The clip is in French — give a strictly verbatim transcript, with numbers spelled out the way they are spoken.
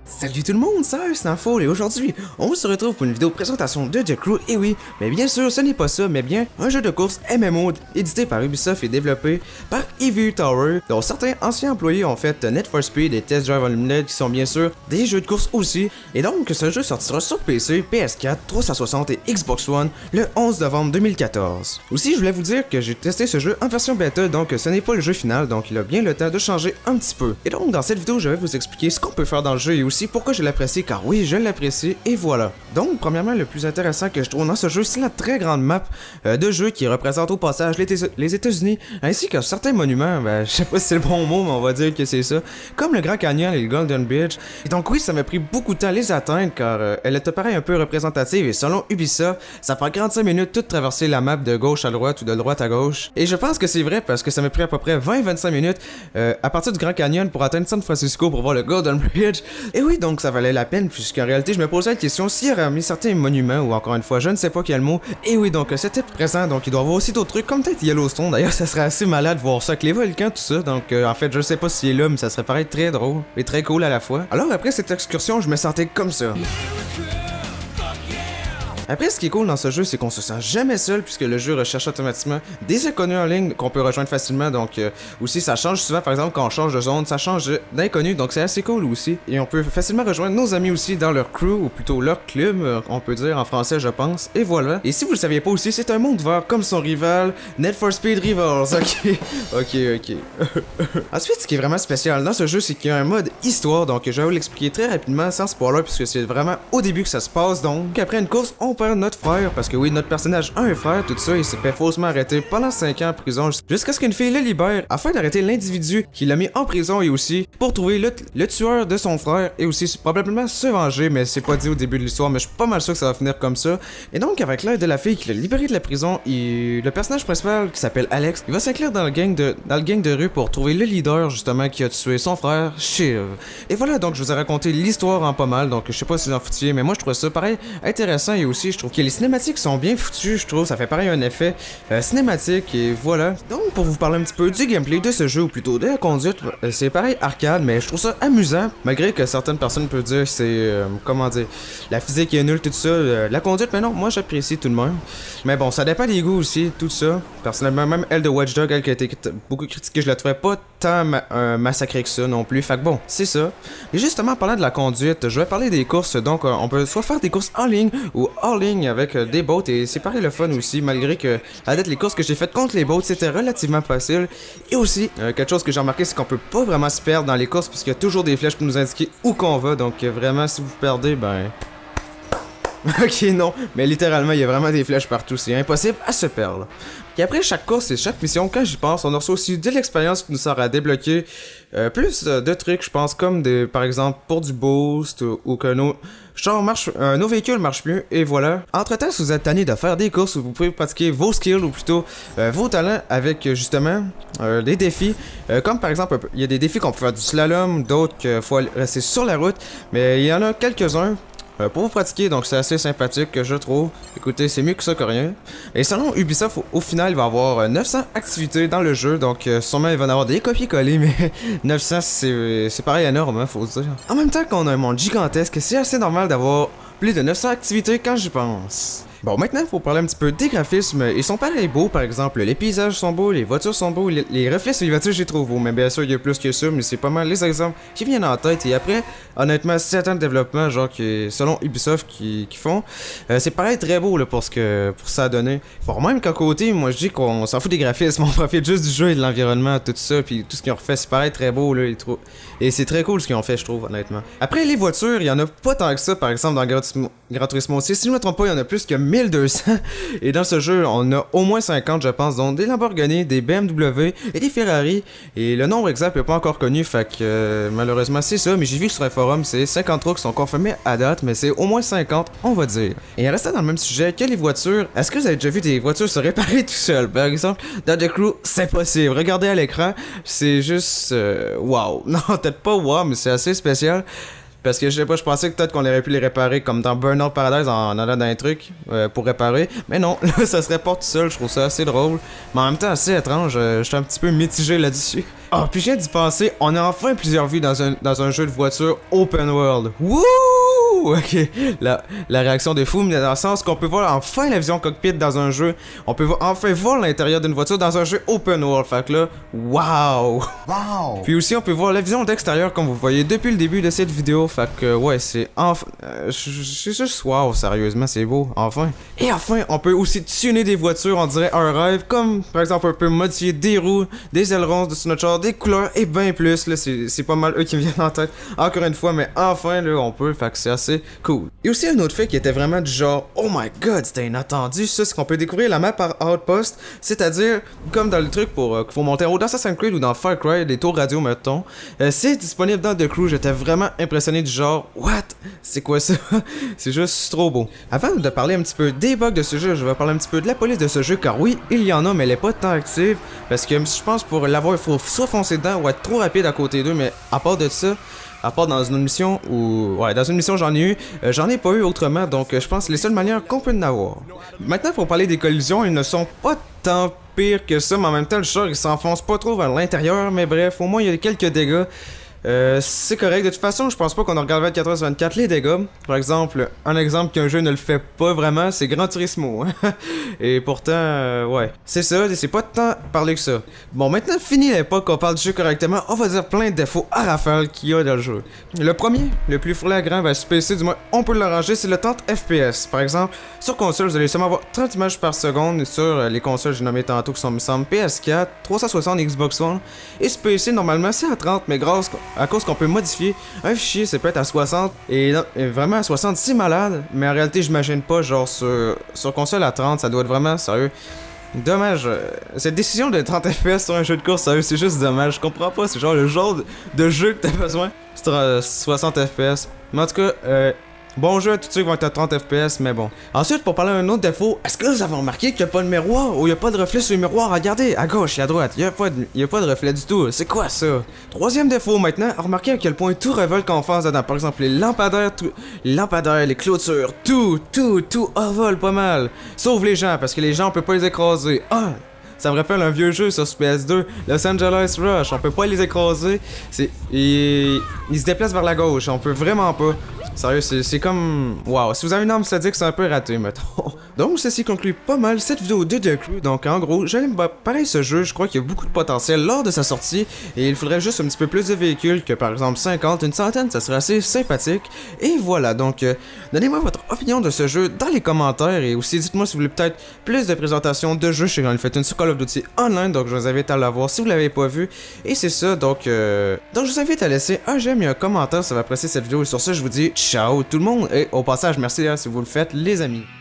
Salut tout le monde, c'est Snowfall et aujourd'hui, on se retrouve pour une vidéo présentation de The Crew, et oui, mais bien sûr ce n'est pas ça, mais bien un jeu de course M M O édité par Ubisoft et développé par Ivory Tower, dont certains anciens employés ont fait Need for Speed et Test Drive Unlimited qui sont bien sûr des jeux de course aussi, et donc ce jeu sortira sur P C, P S quatre, trois cent soixante et Xbox One le onze novembre deux mille quatorze. Aussi, je voulais vous dire que j'ai testé ce jeu en version bêta, donc ce n'est pas le jeu final, donc il a bien le temps de changer un petit peu. Et donc dans cette vidéo, je vais vous expliquer ce qu'on peut faire dans le jeu et aussi pourquoi je l'apprécie, car oui, je l'apprécie, et voilà. Donc, premièrement, le plus intéressant que je trouve dans ce jeu, c'est la très grande map euh, de jeu qui représente au passage les États-Unis, ainsi que certains monuments, ben, je sais pas si c'est le bon mot, mais on va dire que c'est ça, comme le Grand Canyon et le Golden Bridge. Et donc oui, ça m'a pris beaucoup de temps à les atteindre, car euh, elle est pareil un peu représentative, et selon Ubisoft, ça prend quarante-cinq minutes tout traverser la map de gauche à droite ou de droite à gauche. Et je pense que c'est vrai, parce que ça m'a pris à peu près vingt à vingt-cinq minutes euh, à partir du Grand Canyon pour atteindre San Francisco pour voir le Golden Bridge. Et oui, donc ça valait la peine, puisqu'en réalité je me posais la question s'il y aurait mis certains monuments, ou encore une fois je ne sais pas quel mot. Et oui, donc c'était présent, donc il doit y avoir aussi d'autres trucs comme peut-être Yellowstone. D'ailleurs ça serait assez malade de voir ça avec les volcans, tout ça. Donc euh, en fait je sais pas s'il est là, mais ça serait pareil très drôle et très cool à la fois. Alors après cette excursion, je me sentais comme ça. Après, ce qui est cool dans ce jeu, c'est qu'on se sent jamais seul, puisque le jeu recherche automatiquement des inconnus en ligne qu'on peut rejoindre facilement. Donc euh, aussi, ça change souvent, par exemple, quand on change de zone, ça change d'inconnus, donc c'est assez cool aussi. Et on peut facilement rejoindre nos amis aussi dans leur crew, ou plutôt leur club, euh, on peut dire en français, je pense. Et voilà. Et si vous le saviez pas aussi, c'est un monde ouvert comme son rival, Need for Speed Rivals. Ok, ok, ok. Ensuite, ce qui est vraiment spécial dans ce jeu, c'est qu'il y a un mode histoire, donc je vais vous l'expliquer très rapidement, sans spoiler, puisque c'est vraiment au début que ça se passe. Donc, après une course, on perd notre frère, parce que oui, notre personnage a un frère, tout ça, il s'est fait faussement arrêter pendant cinq ans en prison, jusqu'à ce qu'une fille le libère, afin d'arrêter l'individu qui l'a mis en prison, et aussi pour trouver le, le tueur de son frère, et aussi probablement se venger, mais c'est pas dit au début de l'histoire, mais je suis pas mal sûr que ça va finir comme ça. Et donc, avec l'aide de la fille qui l'a libéré de la prison, il... le personnage principal, qui s'appelle Alex, il va s'inclure dans le gang de dans le gang de rue pour trouver le leader, justement, qui a tué son frère, Shiv. Et voilà, donc je vous ai raconté l'histoire en pas mal, donc je sais pas si vous en foutiez, mais moi je trouve ça pareil intéressant, et aussi je trouve que les cinématiques sont bien foutues, je trouve, ça fait pareil un effet euh, cinématique, et voilà. Donc pour vous parler un petit peu du gameplay de ce jeu, ou plutôt de la conduite, euh, c'est pareil arcade, mais je trouve ça amusant, malgré que certaines personnes peuvent dire que c'est, euh, comment dire, la physique est nulle, tout ça, euh, la conduite, mais non, moi j'apprécie tout de même. Mais bon, ça dépend des goûts aussi, tout ça. Personnellement, même elle de Watch Dogs, elle qui a été beaucoup critiquée, je la trouvais pas tant ma euh, massacrée que ça non plus, fait que bon, c'est ça. Et justement, en parlant de la conduite, je vais parler des courses, donc euh, on peut soit faire des courses en ligne, ou hors ligne avec euh, des bots, et c'est pareil le fun aussi, malgré que à date les courses que j'ai faites contre les bots c'était relativement facile. Et aussi euh, quelque chose que j'ai remarqué, c'est qu'on peut pas vraiment se perdre dans les courses, puisqu'il y a toujours des flèches pour nous indiquer où qu'on va, donc euh, vraiment si vous perdez, ben ok, non, mais littéralement il y a vraiment des flèches partout, c'est impossible à se perdre. Et après chaque course et chaque mission, quand j'y pense, on reçoit aussi de l'expérience qui nous sert à débloquer euh, plus euh, de trucs, je pense, comme des, par exemple pour du boost, ou, ou que nos, genre marche, euh, nos véhicules marchent mieux, et voilà. Entre temps, si vous êtes tanné de faire des courses, vous pouvez pratiquer vos skills, ou plutôt euh, vos talents avec euh, justement euh, des défis, euh, comme par exemple, il y a des défis qu'on peut faire du slalom, d'autres qu'il faut rester sur la route, mais il y en a quelques-uns Euh, pour vous pratiquer, donc c'est assez sympathique que je trouve. Écoutez, c'est mieux que ça que rien. Et selon Ubisoft, au, au final, il va y avoir euh, neuf cents activités dans le jeu, donc euh, sûrement il va y en avoir des copier-coller, mais neuf cents c'est pareil énorme, hein, faut se dire. En même temps qu'on a un monde gigantesque, c'est assez normal d'avoir plus de neuf cents activités quand j'y pense. Bon, maintenant, il faut parler un petit peu des graphismes. Ils sont pareil beaux, par exemple, les paysages sont beaux, les voitures sont beaux, les, les reflets sur les voitures, j'ai trouvé beaux. Mais bien sûr, il y a plus que ça, mais c'est pas mal les exemples qui viennent en tête. Et après, honnêtement, certains développements, genre, qui, selon Ubisoft, qui, qui font, euh, c'est pareil très beau, là, pour ce que pour ça a donné. Faut même qu'à côté, moi, je dis qu'on s'en fout des graphismes, on profite juste du jeu et de l'environnement, tout ça, puis tout ce qu'ils ont refait, c'est pareil très beau, là, et, trop... et c'est très cool ce qu'ils ont fait, je trouve, honnêtement. Après, les voitures, il y en a pas tant que ça, par exemple, dans Gran Turismo, Gran Turismo aussi. Si je me trompe pas, il y en a plus que mille deux cents. Et dans ce jeu, on a au moins cinquante, je pense, donc des Lamborghini, des B M W et des Ferrari. Et le nombre exact n'est pas encore connu, fait que euh, malheureusement c'est ça. Mais j'ai vu sur un forum, c'est cinquante-trois qui sont confirmés à date, mais c'est au moins cinquante, on va dire. Et restant dans le même sujet que les voitures, est-ce que vous avez déjà vu des voitures se réparer tout seul? Par exemple, dans The Crew, c'est possible. Regardez à l'écran, c'est juste euh, wow. Non, peut-être pas wow, mais c'est assez spécial. Parce que je sais pas, je pensais que peut-être qu'on aurait pu les réparer comme dans Burnout Paradise en allant dans un truc euh, pour réparer. Mais non, là ça serait pas tout seul, je trouve ça assez drôle. Mais en même temps assez étrange, euh, je suis un petit peu mitigé là-dessus. Ah, puis je viens d'y penser, on a enfin plusieurs vies dans un, dans un jeu de voiture open world. Wouh! Ok, la, la réaction de fou, mais dans le sens qu'on peut voir enfin la vision cockpit dans un jeu. On peut voir, enfin voir l'intérieur d'une voiture dans un jeu open world. Fait que là, waouh! Wow! Puis aussi, on peut voir la vision d'extérieur comme vous voyez depuis le début de cette vidéo. Fait que ouais, c'est enfin... Euh, je suis juste wow, sérieusement, c'est beau, enfin. Et enfin, on peut aussi tuner des voitures, on dirait un rêve. Comme, par exemple, on peut modifier des roues, des ailerons de notre char, des couleurs et bien plus. Là, c'est pas mal eux qui me viennent en tête. Encore une fois, mais enfin, là, on peut. Fait que c'est assez cool. Et aussi un autre fait qui était vraiment du genre oh my god, c'était inattendu, ça, c'est qu'on peut découvrir la map par Outpost, c'est-à-dire comme dans le truc pour euh, qu'il faut monter en haut dans Assassin's Creed ou dans Far Cry, les tours radio mettons, euh, c'est disponible dans The Crew. J'étais vraiment impressionné du genre what, c'est quoi ça? C'est juste trop beau. Avant de parler un petit peu des bugs de ce jeu, je vais parler un petit peu de la police de ce jeu, car oui, il y en a, mais elle est pas tant active, parce que je pense pour l'avoir, il faut soit foncer dedans ou être trop rapide à côté d'eux, mais à part de ça, à part dans une mission où... Ouais, dans une mission j'en ai eu, euh, j'en ai pas eu autrement, donc euh, je pense que les seules manières qu'on peut en avoir. Maintenant, pour parler des collisions, ils ne sont pas tant pires que ça, mais en même temps, le char, il s'enfonce pas trop vers l'intérieur, mais bref, au moins, il y a quelques dégâts. Euh, c'est correct. De toute façon, je pense pas qu'on a regardé vingt-quatre heures sur vingt-quatre les dégâts. Par exemple, un exemple qu'un jeu ne le fait pas vraiment, c'est Gran Turismo. Et pourtant, euh, ouais. C'est ça, c'est pas tant parler que ça. Bon, maintenant, fini l'époque qu'on parle du jeu correctement, on va dire plein de défauts à rafale qu'il y a dans le jeu. Le premier, le plus flagrant, ben, sur P C, du moins, on peut l'arranger, c'est le trente F P S. Par exemple, sur console, vous allez seulement avoir trente images par seconde. Sur euh, les consoles, j'ai nommé tantôt, qui sont, me semble, P S quatre, trois cent soixante, Xbox One. Et sur P C, normalement, c'est à trente, mais grâce à cause qu'on peut modifier un fichier, c'est peut-être à soixante, et, non, et vraiment à soixante, c'est malade, mais en réalité, j'imagine pas, genre sur, sur console à trente, ça doit être vraiment sérieux. Dommage, euh, cette décision de trente F P S sur un jeu de course, sérieux, c'est juste dommage, je comprends pas, c'est genre le genre de, de jeu que t'as besoin, c'est euh, soixante F P S. Mais en tout cas, euh, bon jeu à tous ceux qui vont être à trente F P S, mais bon. Ensuite, pour parler d'un autre défaut, est-ce que vous avez remarqué qu'il n'y a pas de miroir ou il n'y a pas de reflet sur le miroir? Regardez, à gauche et à droite, il n'y a, a pas de reflet du tout. C'est quoi ça? Troisième défaut maintenant, remarquez à quel point tout revole quand on face dedans. Par exemple, les lampadaires, tout, les lampadaires, les clôtures, tout, tout, tout revole pas mal. Sauf les gens, parce que les gens, on peut pas les écraser. Ah! Ça me rappelle un vieux jeu sur P S deux, Los Angeles Rush, on peut pas les écraser, c'est... Ils... ils se déplacent vers la gauche, on peut vraiment pas. Sérieux, c'est comme... Wow, si vous avez une arme sadique, c'est un peu raté, mettons. Donc, ceci conclut pas mal cette vidéo de The Crew. Donc, en gros, j'aime pareil ce jeu, je crois qu'il y a beaucoup de potentiel lors de sa sortie, et il faudrait juste un petit peu plus de véhicules que, par exemple, cinquante, une centaine, ça serait assez sympathique. Et voilà, donc, euh, donnez-moi votre opinion de ce jeu dans les commentaires, et aussi dites-moi si vous voulez peut-être plus de présentations de jeux. Je sais que j'en ai fait une sur Call of Duty Online, donc je vous invite à la voir si vous l'avez pas vu. Et c'est ça, donc, euh... donc je vous invite à laisser un j'aime et un commentaire, ça va apprécier cette vidéo, et sur ce, je vous dis ciao tout le monde, et au passage, merci hein, si vous le faites, les amis.